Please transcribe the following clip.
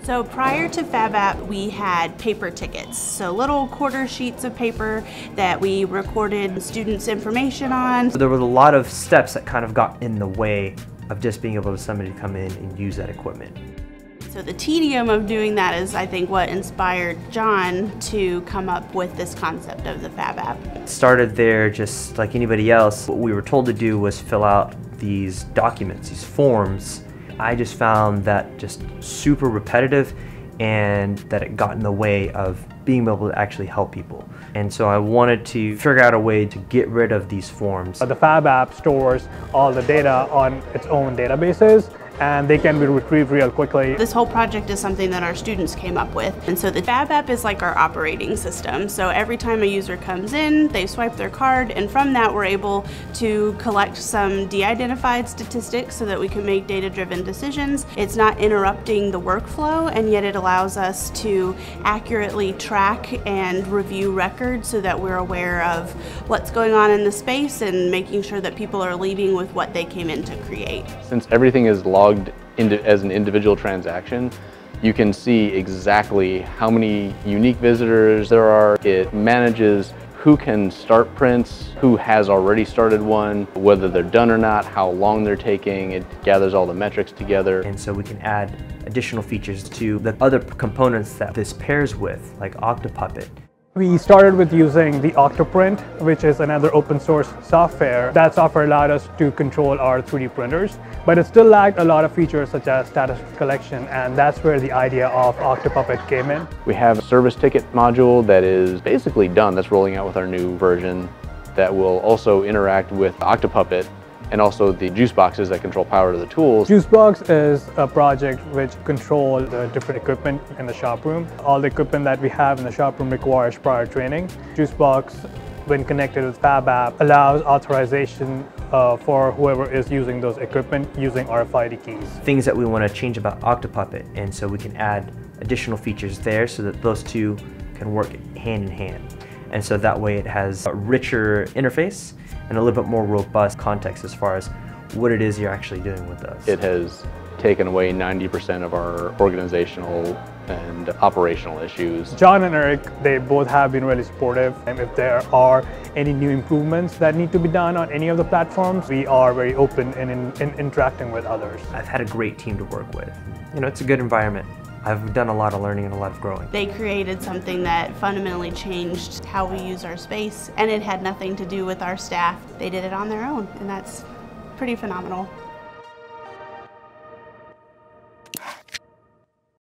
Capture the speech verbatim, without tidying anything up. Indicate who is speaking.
Speaker 1: So prior to FabLab, we had paper tickets, so little quarter sheets of paper that we recorded students' information on.
Speaker 2: So there were a lot of steps that kind of got in the way of just being able to somebody to come in and use that equipment.
Speaker 1: So the tedium of doing that is, I think, what inspired John to come up with this concept of the FabLab.
Speaker 2: It started there just like anybody else. What we were told to do was fill out these documents, these forms. I just found that just super repetitive and that it got in the way of being able to actually help people. And so I wanted to figure out a way to get rid of these forms.
Speaker 3: The FabLab stores all the data on its own databases, and they can be retrieved real quickly.
Speaker 1: This whole project is something that our students came up with. And so the FabLab is like our operating system. So every time a user comes in, they swipe their card, and from that we're able to collect some de-identified statistics so that we can make data-driven decisions. It's not interrupting the workflow, and yet it allows us to accurately track and review records so that we're aware of what's going on in the space and making sure that people are leaving with what they came in to create.
Speaker 4: Since everything is logged into, as an individual transaction, you can see exactly how many unique visitors there are. It manages who can start prints, who has already started one, whether they're done or not, how long they're taking. It gathers all the metrics together.
Speaker 2: And so we can add additional features to the other components that this pairs with, like Octopuppet.
Speaker 3: We started with using the Octoprint, which is another open source software. That software allowed us to control our three D printers, but it still lacked a lot of features such as status collection, and that's where the idea of Octopuppet came in.
Speaker 4: We have a service ticket module that is basically done. That's rolling out with our new version that will also interact with Octopuppet and also the juice boxes that control power to the tools.
Speaker 3: Juicebox is a project which controls the different equipment in the shop room. All the equipment that we have in the shop room requires prior training. Juicebox, when connected with FabLab, allows authorization uh, for whoever is using those equipment using R F I D keys.
Speaker 2: Things that we want to change about Octopuppet, and so we can add additional features there so that those two can work hand in hand. And so that way it has a richer interface and a little bit more robust context as far as what it is you're actually doing with us.
Speaker 4: It has taken away ninety percent of our organizational and operational issues.
Speaker 3: John and Eric, they both have been really supportive, and if there are any new improvements that need to be done on any of the platforms, we are very open in, in, in interacting with others.
Speaker 2: I've had a great team to work with. You know, it's a good environment. I've done a lot of learning and a lot of growing.
Speaker 1: They created something that fundamentally changed how we use our space, and it had nothing to do with our staff. They did it on their own, and that's pretty phenomenal.